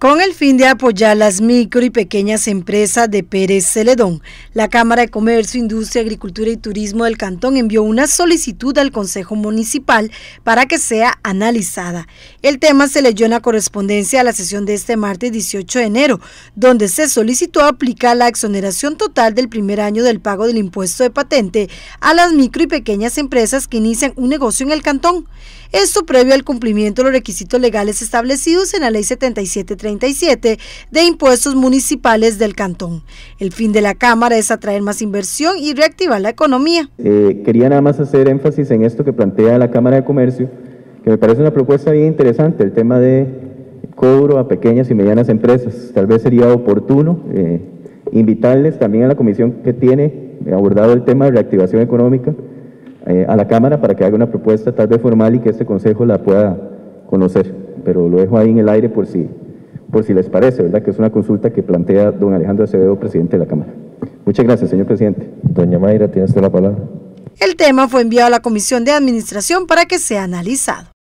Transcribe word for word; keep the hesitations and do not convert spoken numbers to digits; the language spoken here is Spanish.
Con el fin de apoyar las micro y pequeñas empresas de Pérez Celedón, la Cámara de Comercio, Industria, Agricultura y Turismo del Cantón envió una solicitud al Consejo Municipal para que sea analizada. El tema se leyó en la correspondencia a la sesión de este martes dieciocho de enero, donde se solicitó aplicar la exoneración total del primer año del pago del impuesto de patente a las micro y pequeñas empresas que inician un negocio en el Cantón. Esto previo al cumplimiento de los requisitos legales establecidos en la Ley setenta y siete treinta y siete de impuestos municipales del Cantón. El fin de la Cámara es atraer más inversión y reactivar la economía. Eh, quería nada más hacer énfasis en esto que plantea la Cámara de Comercio, que me parece una propuesta bien interesante, el tema de cobro a pequeñas y medianas empresas. Tal vez sería oportuno eh, invitarles también a la comisión que tiene abordado el tema de reactivación económica eh, a la Cámara para que haga una propuesta tal vez formal y que este Consejo la pueda conocer, pero lo dejo ahí en el aire por si, por si les parece, ¿verdad? Que es una consulta que plantea don Alejandro Acevedo, presidente de la Cámara. Muchas gracias, señor presidente. Doña Mayra, tiene usted la palabra. El tema fue enviado a la Comisión de Administración para que sea analizado.